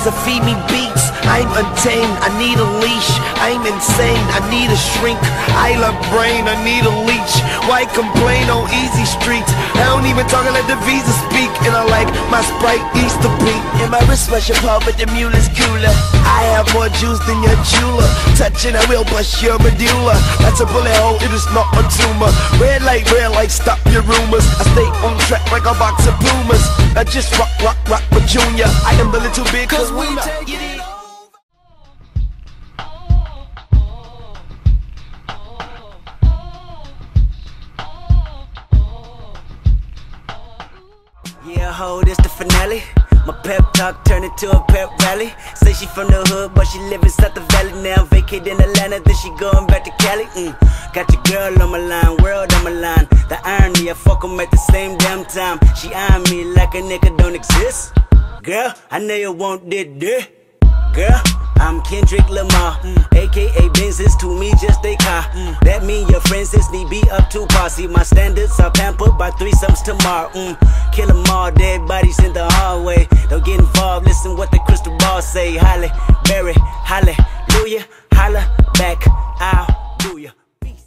to feed me beats. I'm untamed, I need a leash. I'm insane, I need a shrink. I love brain, I need a leech. Why complain on easy streets? I don't even talk, I let the visa speak. And I like my Sprite Easter beat. And my wrist rush apart, but the mule is cooler. I have more juice than your jeweler. Touching, I will bust your medulla. That's a bullet hole, it is not a tumor. Red light, stop your rumors. I stay on track like a box of Pumas. I just rock with Junior. I am the little big cause we take it. Yeah, ho, this the finale. My pep talk turned into a pep rally. Say she from the hood, but she live inside the valley. Now vacate in Atlanta, then she going back to Cali. Got your girl on my line, world on my line. The irony, I fuck 'em at the same damn time. She eyeing me like a nigga don't exist. Girl, I know you want this. Girl, I'm Kendrick Lamar, aka Benz's to me just a car. That mean your friends is need be up to posse. My standards are pampered by threesomes tomorrow. Kill 'em all, dead bodies in the hallway. Don't get involved, listen what the crystal ball say. Holly, Berry, hallelujah, holla back, I'll do ya. Peace.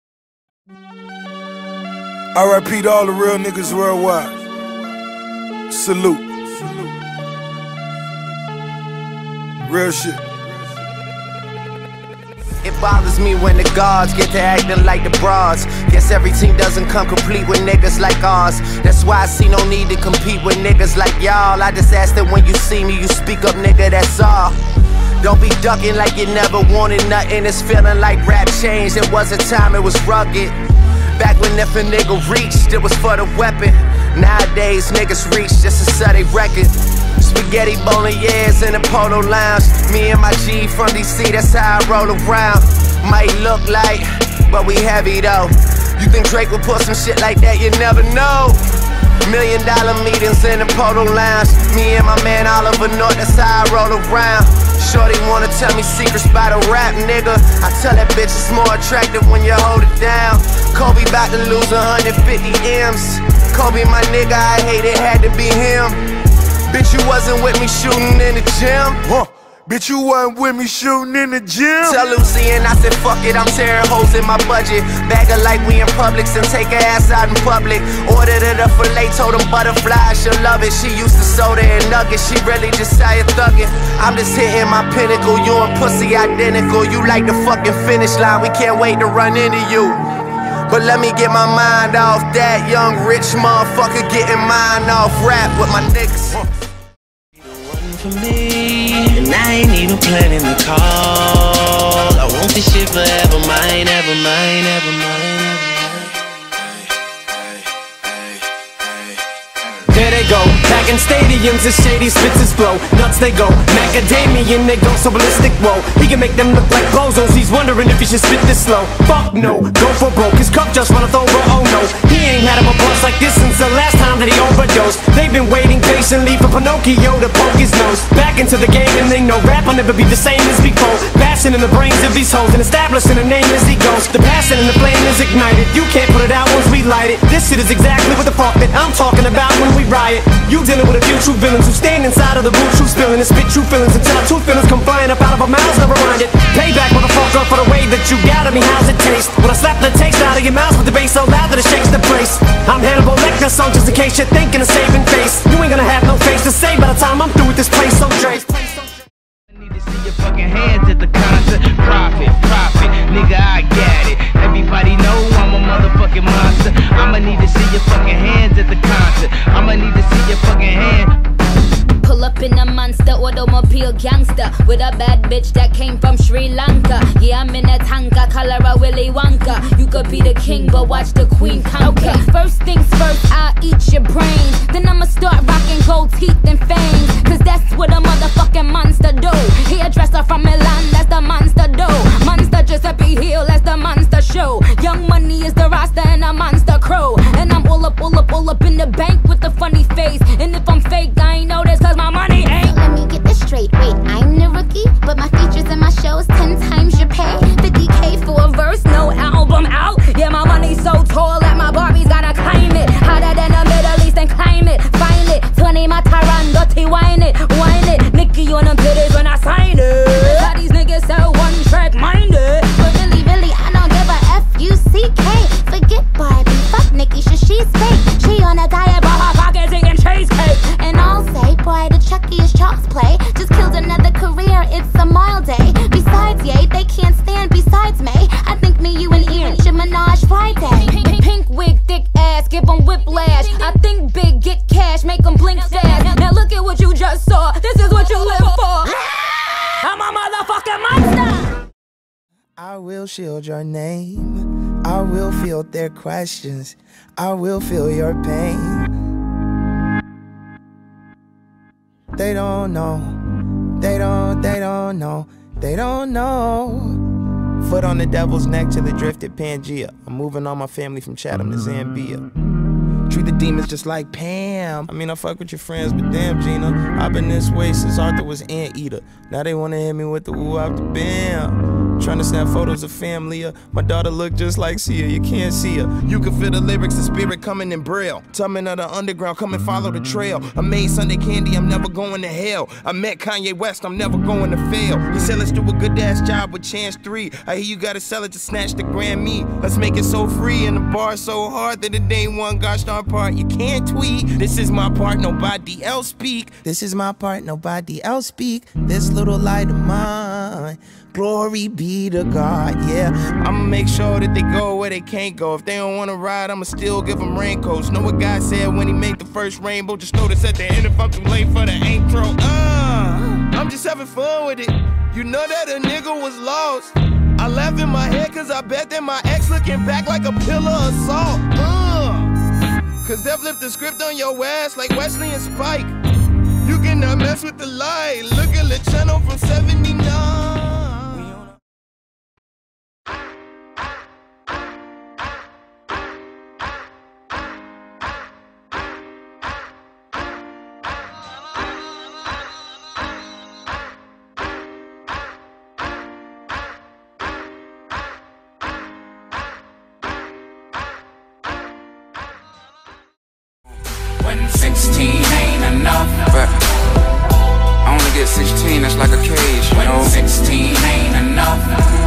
R.I.P. to all the real niggas worldwide. Salute. Real shit. It bothers me when the guards get to acting like the bras. Guess every team doesn't come complete with niggas like ours. That's why I see no need to compete with niggas like y'all. I just ask that when you see me, you speak up, nigga, that's all. Don't be ducking like you never wanted nothing. It's feeling like rap changed. It was a time it was rugged. Back when if a nigga reached, it was for the weapon. Nowadays, niggas reach just to sell they record. Spaghetti bolognese in the polo lounge. Me and my G from DC, that's how I roll around. Might look like, but we heavy though. You think Drake would put some shit like that? You never know. $1 million meetings in the polo lounge. Me and my man Oliver North, that's how I roll around. Shorty wanna tell me secrets about a rap nigga. I tell that bitch it's more attractive when you hold it down. Kobe bout to lose 150 M's. Kobe my nigga, I hate it, had to be him. Bitch, you wasn't with me shooting in the gym. Bitch, you wasn't with me shooting in the gym. Tell Lucy and I said fuck it, I'm tearing hoes in my budget. Bag her like we in Publix and take her ass out in public. Ordered her the filet, told them butterflies, she'll love it. She used to soda and nuggets, she really just tired thugging. I'm just hitting my pinnacle, you and pussy identical. You like the fucking finish line, we can't wait to run into you. But let me get my mind off that young rich motherfucker getting mine off rap with my niggas. For me, and I ain't even planning the call. I want this shit forever mine, ever mine, ever mine. There they go, back in stadiums, the shady spits his flow. Nuts they go, macadamian, they go so ballistic, whoa. He can make them look like bozos, he's wondering if he should spit this slow. Fuck no, go for broke, his cup just runneth over, oh no. He ain't had him a bust like this since the last time that he overdosed. They've been waiting patiently for Pinocchio to poke his nose. Back into the game and they know rap will never be the same as before. Passion in the brains of these hoes and establishing a name as he goes. The passion and the flame is ignited, you can't put it out once we light it. This shit is exactly what the fuck that I'm talking about when we riot. You dealing with a few true villains who stand inside of the booth, true spilling and spit true feelings until our true feelings come flying up out of our mouths, never mind it. Payback, motherfucker, for the way that you got at me, how's it taste? When I slap the taste out of your mouth with the bass so loud that it shakes the place. I'm Hannibal Lecter, so just in case you're thinking of saving face, you ain't gonna have no face to say by the time I'm through with this place, so Dre. I need to see your fucking hands at the concert. Profit, nigga, I got it. Everybody know I'm a motherfucking monster. I'ma need to see your fucking hands at the concert. I'ma need to see your fucking hand. Pull up in a monster automobile gangster with a bad bitch that came from Sri Lanka. Yeah, I'm in a tanka, color a Willy Wonka. You could be the king, but watch the queen conquer. Okay, first things first, I'll eat your brains. Then I'ma start rocking gold teeth and fangs, cause that's what a motherfucking monster do. Hairdresser from Milan, that's the monster do. Monster Giuseppe Hill, that's the monster show. Young Money is the roster and a monster crew. And I'm all up in the bank with a funny face. And if I'm fake, I ain't know this cause my money ain't. Let me get this straight, wait, I'm the rookie, but my features and my shows 10 times your pay. 50K for a verse, no album out. Yeah, my money's so tall that my Barbie's gotta climb it. Hotter than the Middle East and climate, find it. 20 my Tyran, dirty wine it, Nicki on a shield your name. I will field their questions. I will feel your pain. They don't know. They don't know. They don't know. Foot on the devil's neck till it drifted Pangea. I'm moving all my family from Chatham to Zambia. Treat the demons just like Pam. I mean, I fuck with your friends, but damn, Gina, I've been this way since Arthur was Anteater. Now they wanna hit me with the woo out the bam. Trying to snap photos of family. My daughter look just like Sia, you can't see her. You can feel the lyrics, the spirit coming in braille. Tumbling of the underground, come and follow the trail. I made Sunday candy, I'm never going to hell. I met Kanye West, I'm never going to fail. He said let's do a good ass job with Chance 3. I hear you gotta sell it to snatch the Grammy. Let's make it so free and the bar so hard that it ain't one gosh darn part you can't tweet. This is my part, nobody else speak. This is my part, nobody else speak. This little light of mine, glory be to God, yeah. I'ma make sure that they go where they can't go. If they don't wanna ride, I'ma still give them raincoats. Know what God said when he made the first rainbow? Just notice at the end if I'm too late for the intro. I'm just having fun with it. You know that a nigga was lost. I laugh in my head cause I bet that my ex looking back like a pillar of salt. Cause they've flipped the script on your ass like Wesley and Spike. You cannot mess with the light. Look at the channel from 79. When 16 ain't enough, but I only get 16, that's like a cage, you know. When 16 ain't enough,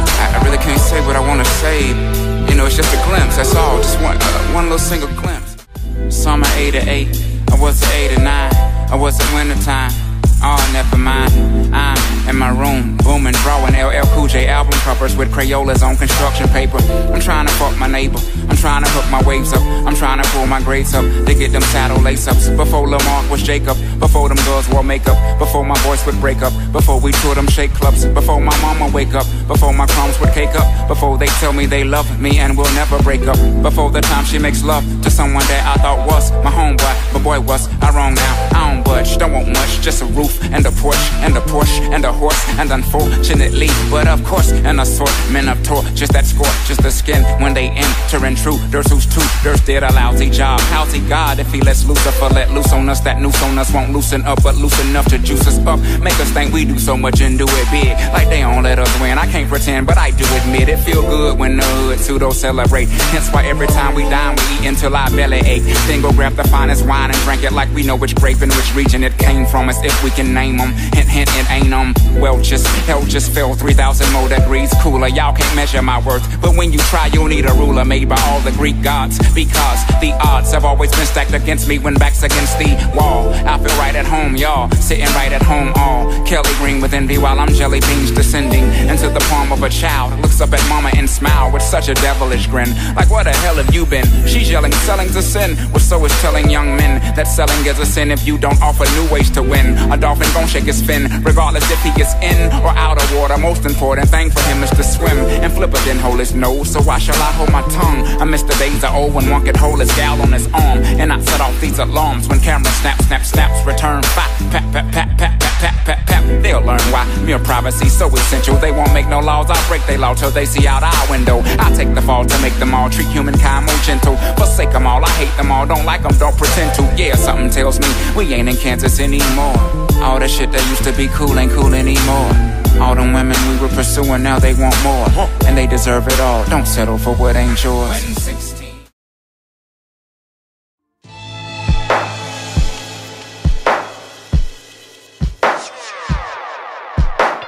I really can't say what I wanna say. You know, it's just a glimpse, that's all, just one little single glimpse. Summer 88, I was at 89, I was at wintertime. Oh, never mind, I'm in my room, booming, drawing LL Cool J album covers with Crayolas on construction paper. I'm trying to fuck my neighbor, I'm trying to hook my waves up, I'm trying to pull my grades up, to get them saddle lace-ups. Before Lamar was Jacob, before them girls wore makeup, before my voice would break up, before we toured them shake clubs, before my mama wake up, before my crumbs would cake up, before they tell me they love me and will never break up, before the time she makes love to someone that I thought was my homeboy, but boy was I wrong now. I don't budge, don't want much, just a roof and a porch and a Porsche and a horse, and unfortunately, but of course, an assortment of torches that scorches the skin when they enter intruders whose tutors did a lousy job. How's he God if he lets Lucifer let loose on us? That noose on us won't loosen up, but loose enough to juice us up, make us think we do so much and do it big, like they don't let us win. I can't pretend, but I do admit it feel good when the hood pseudo celebrate. Hence why every time we dine, we eat until our belly ache. Then go grab the finest wine and drink it like we know which grape and which region it came from, as if we can name them. Hint, hint, it ain't well, just hell just fell 3,000 more degrees cooler. Y'all can't measure my worth, but when you try, you'll need a ruler made by all the Greek gods, because the odds have always been stacked against me when back's against the wall. I feel right at home, y'all, sitting right at home, all Kelly green with envy while I'm jelly beans descending into the palm of a child. Looks up at mama and smile with such a devilish grin, like where the hell have you been? She's yelling, selling's a sin, well so is telling young men that selling is a sin if you don't offer new ways to win. A dolphin gon' shake his fin, regardless if he is in or out of water. Most important thing for him is to swim, and Flipper didn't hold his nose, so why shall I hold my tongue? I miss the days of old when one could hold his gal on his arm, and I set off these alarms when cameras snap, snap, snaps, return fire, pat, pat, pat, pat, pat, pat, pat, pat. They'll learn why mere privacy so essential. They won't make no laws, I'll break they law till they see out our window. I take the fall to make them all treat humankind more gentle. Forsake them all, I hate them all, don't like them, don't pretend to. Yeah, something tells me we ain't in Kansas anymore. All that shit that used to be cool ain't cool anymore. All them women we were pursuing, now they want more, and they deserve it all. Don't settle for what ain't yours.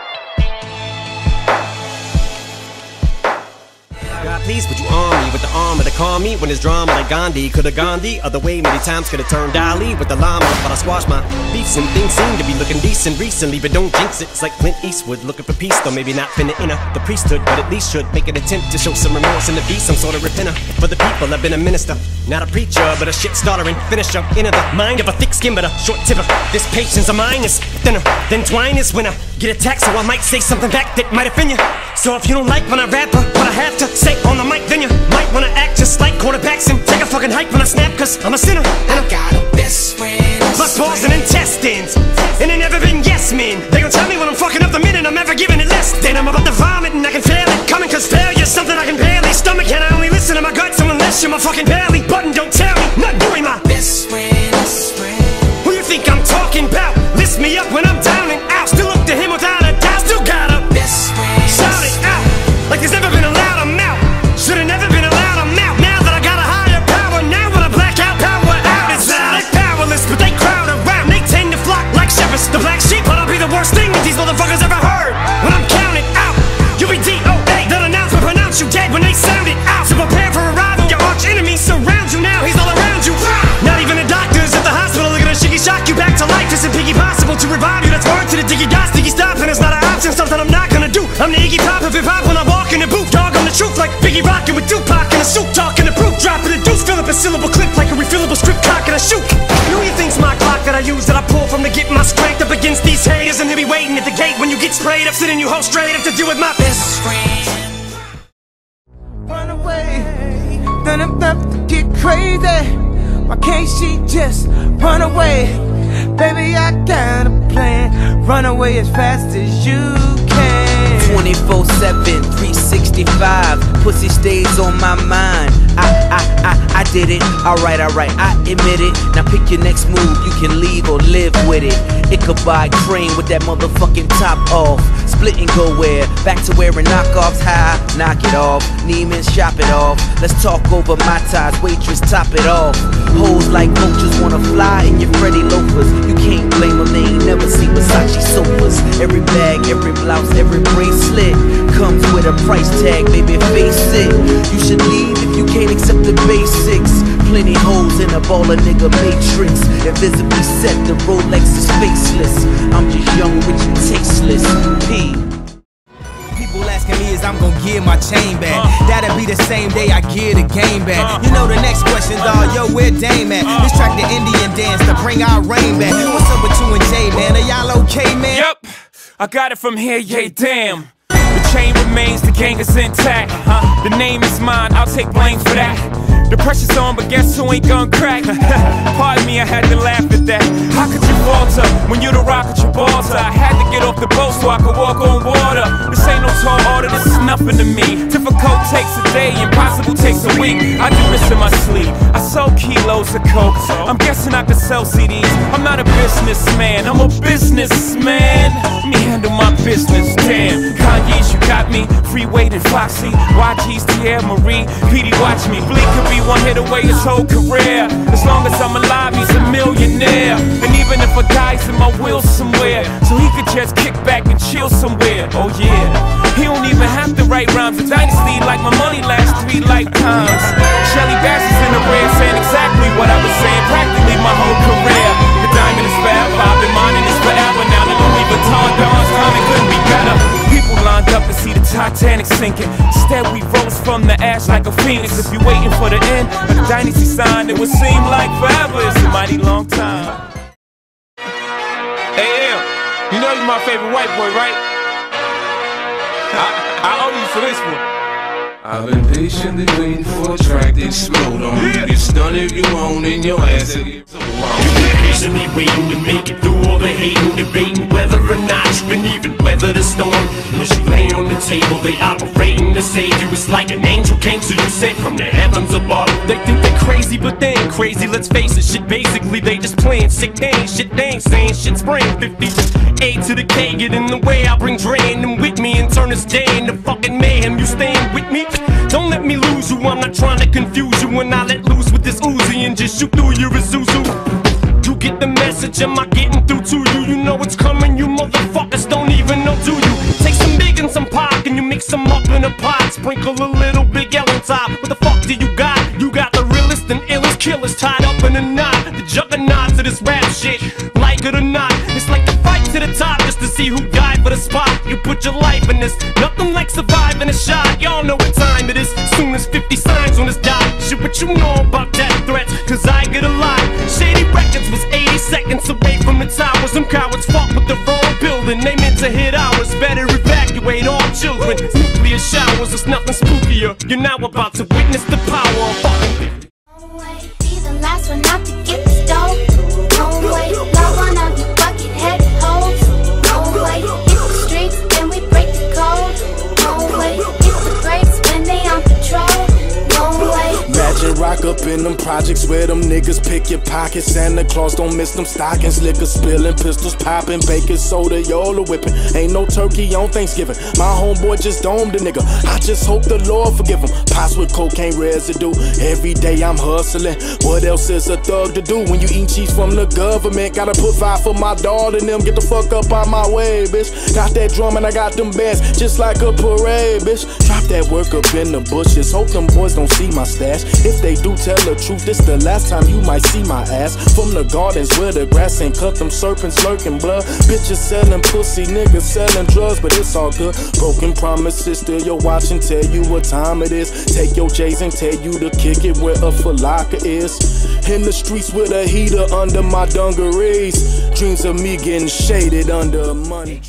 God, please would you arm me with the arm armor to calm me when there's drama like Gandhi. Could've gone the other way many times, could've turned Dali with the llama, but I squashed my beefs and things seem to be looking decent recently, but don't jinx it. It's like Clint Eastwood looking for peace, though maybe not finna enter the priesthood, but at least should make an attempt to show some remorse in the beast. Some sort of repenter for the people. I've been a minister, not a preacher, but a shit starter and finisher. Into the mind of a thick skin, but a short tipper. This patience of mine is thinner than twine is when I get attacked, so I might say something back that might offend you. So if you don't like when I rap or what I have to say on the mic, then you might wanna act just like quarterbacks and take a fucking hike when I snap, cause I'm a sinner. And I got a best friend, plus balls and intestines, and they never been yes men. They gon' tell me when I'm fucking up the minute I'm ever giving it less. Then I'm about to vomit and I can feel it coming, cause failure's something I can barely stomach. And I only listen to my guts unless you're my fucking belly button. Don't tell me, not doing my best friend. Who you think I'm talking about? Lift me up when I'm down and out. Still look to him without a doubt. Still got a best friend. Shout it out like there's never been a louder mouth. Should've never been allowed a mouth. Now that I got a higher power, now when I black out, power out. It's out. They powerless, but they crowd around. They tend to flock like shepherds. The black sheep, but I'll be the worst thing that these motherfuckers ever heard. When I'm counted out, you'll be DOA. That announcement pronounce you dead when they sound it out. So prepare for arrival. Your arch enemy surrounds you now. He's all around you. Not even the doctors at the hospital are gonna shiggy shock you back to life. Isn't piggy possible to revive you? That's word to the diggy dots. Diggy stop, and it's not an option. Something I'm not gonna do. I'm the Iggy Pop of hip hop when I walk in the booth. Dog on the truth like Biggie rockin' with Tupac in a suit, talking the proof, dropping the deuce, fill up a syllable clip like a refillable strip cock and a shoot. Who you think's my clock that I use, that I pull from to get my strength up against these haters, and he'll be waiting at the gate when you get sprayed up, sitting you hold straight up to deal with my best friend. Run away, then I'm about to get crazy. Why can't she just run away? Baby, I got a plan. Run away as fast as you can. 24/7, 365. Pussy stays on my mind. I did it. Alright, I admit it. Now pick your next move. You can leave or live with it. Ichabod Crane with that motherfucking top off. Split and go where? Back to wearing knockoffs. High, knock it off. Neiman, shop it off. Let's talk over my ties. Waitress, top it off. Hoes like vultures wanna fly in your Freddy loafers. You can't blame them. They ain't never seen Versace sofas. Every bag, every blouse, every bracelet comes with a price tag, baby, face it. You should leave if you can't accept the basics. Plenty holes in a baller nigga matrix. Invisibly set, the Rolex is faceless. I'm just young, rich, and tasteless. P. People asking me is I'm gon' give my chain back. That'll be the same day I give the game back. You know the next question, dawg, yo, where Dame at? This track the Indian dance to bring our rain back. What's up with you and Jay, man? Are y'all okay, man? Yep, I got it from here, yeah, damn. The chain remains, the gang is intact. The name is mine, I'll take blame for that. The pressure's on, but guess who ain't gon' crack? Pardon me, I had to laugh at that. How could you falter when you the rock at your balls? I had to get off the boat so I could walk on water. This ain't no tall order, this is nothing to me. Difficult takes a day, impossible takes a week. I do this in my sleep, I sold kilos of coke. I'm guessing I could sell CDs. I'm not a businessman, I'm a businessman. Let me handle my business, damn. Kanye's, you got me, Freeway and Foxy, YG's, Tierra Marie, PD, watch me. Bleak could be one hit away his whole career. As long as I'm alive, he's a millionaire. And even if I die's in my will somewhere, so he could just kick back and chill somewhere. Oh yeah, he don't even have to write rhymes. A dynasty like my money lasts 3 lifetimes. Shelly Bass is in the red, saying exactly what I was saying practically my whole career. The diamond is forever, I've been mining this forever. Now the Louis Vuitton Don's time, it couldn't be better. People lined up to see the Titanic sinking. Instead we rose from the ash like a phoenix. If you're waiting for the end of the dynasty sign, it would seem like forever. It's a mighty long time. Hey Em, you know you're my favorite white boy, right? I owe you for this one. I've been patiently waiting for a track to explode on. You get stunned if you own in your ass. You've been patiently waiting to make it through all the hating, debating whether or not you can even weather the storm. As you lay on the table, they operating to save you. It's like an angel came to you, sent from the heavens above. They think they're crazy, but they ain't crazy. Let's face it, shit basically they just playing sick. They ain't shit, they ain't saying shit. Spraying 50 A to the K, get in the way. I bring drain them with me and turn this day into fucking mayhem. You staying with me? Don't let me lose you, I'm not trying to confuse you. When I let loose with this Uzi and just shoot through your Isuzu. You get the message, am I getting through to you? You know it's coming, you motherfuckers don't even know, do you? Take some big and some Pac and you mix them up in a pot. Sprinkle a little Big L on top. What the fuck do you got? You got the realest and illest killers tied up in a knot. The juggernauts of this rap shit, like it or not. It's like a fight to the top just to see who died for the spot. You put your life in this, nothing like surviving a shot. Y'all know what time it is, soon as 50 signs on this dot. Shit, what you know about death threats, cause I get a lot. Shady Records was 80 seconds away from the tower. Some cowards fuck with the wrong building, they meant to hit ours. Better evacuate all children, nuclear showers, it's nothing spookier. You're now about to witness the power of fucking. Be the last one not to get the stove. No way, love one of you bucket-headed hoes. No way, hit the streets, then we break the code. No way, hit the brakes when they on patrol. No way. Imagine rock up in them projects where them niggas pick your pockets. Santa Claus don't miss them stockings. Liquor spilling, pistols popping, baking soda, y'all whipping. Ain't no turkey on Thanksgiving. My homeboy just domed a nigga. I just hope the Lord forgive him. Pots with cocaine residue. Every day I'm hustling. What else is a thug to do when you eat cheese from the government? Gotta provide for my daughter and them. Get the fuck up out my way, bitch. Got that drum and I got them bands just like a parade, bitch. Drop that work up in the bushes. Hope them boys don't see my stash. If they do, tell the truth, this the last time you might see my ass. From the gardens where the grass ain't cut, them serpents lurking blood. Bitches selling pussy, niggas selling drugs, but it's all good. Broken promises, still your watch and tell you what time it is. Take your J's and tell you to kick it where a falaka is. In the streets with a heater under my dungarees. Dreams of me getting shaded under money.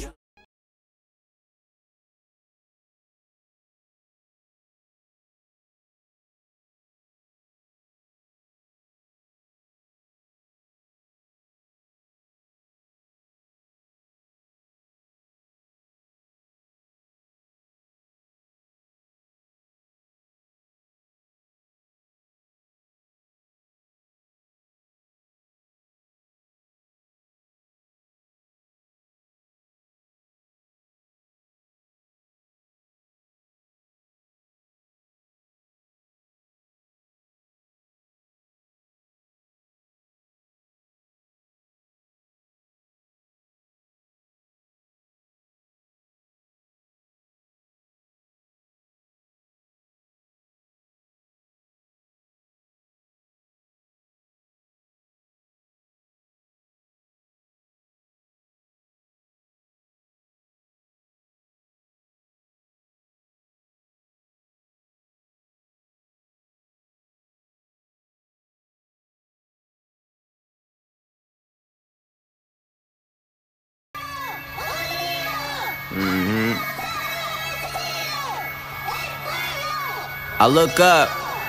I look up.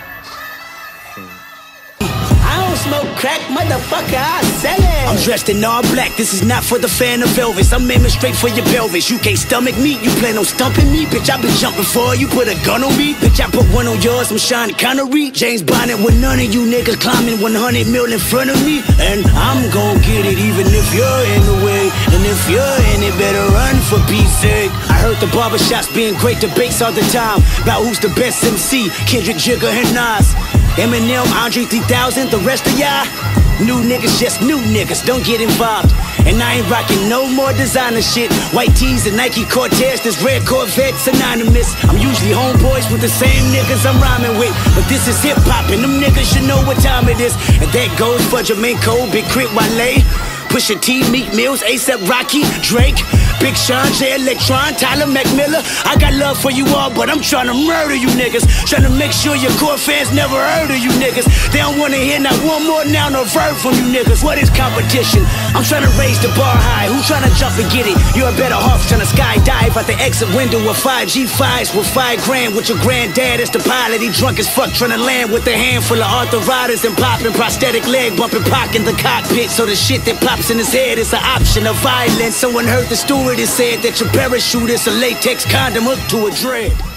I don't smoke crack, motherfucker, I sell it. I'm dressed in all black, this is not for the fan of Elvis. I'm aiming straight for your pelvis. You can't stomach me, you plan on stumping me. Bitch, I been jumping for you, put a gun on me. Bitch, I put one on yours, I'm Sean Connery. James Bond with none of you niggas climbing 100 mil in front of me. And I'm gon' get it even if you're in the way. And if you're in it, better run for peace sake. I heard the barbershops being great debates all the time about who's the best MC, Kendrick, Jigga, and Nas. Eminem, Andre 3000, the rest of y'all new niggas, just new niggas, don't get involved. And I ain't rocking no more designer shit. White tees and Nike Cortez, this red Corvette synonymous. I'm usually homeboys with the same niggas I'm rhyming with, but this is hip-hop and them niggas should know what time it is. And that goes for Jermaine Cole, Big Crit, Wale, Pusha T, Meek Mills, A$AP Rocky, Drake, Big Sean, J Electron, Tyler McMillan. I got love for you all, but I'm trying to murder you niggas. Trying to make sure your core fans never heard of you niggas. They don't wanna hear not one more noun or verb from you niggas. What is competition? I'm trying to raise the bar high. Who trying to jump and get it? You're better off trying to skydive out the exit window with 5 G5s with 5 grand with your granddad as the pilot. He drunk as fuck trying to land with a handful of arthritis and popping prosthetic leg bumping Pac in the cockpit. So the shit that pops in his head is an option of violence. Someone heard the stewardess said that your parachute is a latex condom hooked to a dread.